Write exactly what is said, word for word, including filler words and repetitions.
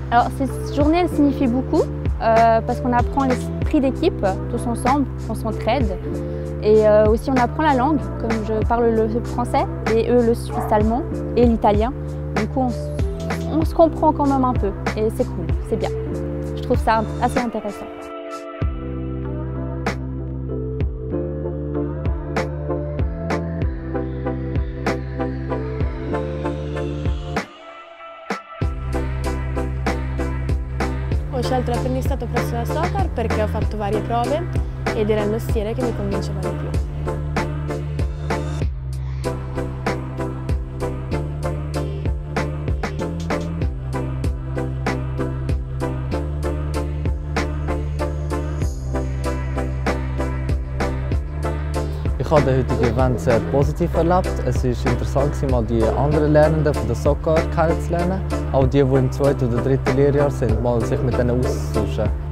Alors cette journée elle signifie beaucoup euh, parce qu'on apprend l'esprit d'équipe tous ensemble, on s'entraide et euh, aussi on apprend la langue, comme je parle le français et eux le suisse allemand et l'italien. Du coup on, on se comprend quand même un peu et c'est cool, c'est bien. Je trouve ça assez intéressant. Ho scelto l'apprendistato presso la Sokar perché ho fatto varie prove ed era il mestiere che mi convinceva di più. Ich habe den heutigen Event sehr positiv erlebt. Es war interessant, mal die anderen Lernenden von der Sokar kennenzulernen. Auch die, die im zweiten oder dritten Lehrjahr sind, mal sich mit denen auszutauschen.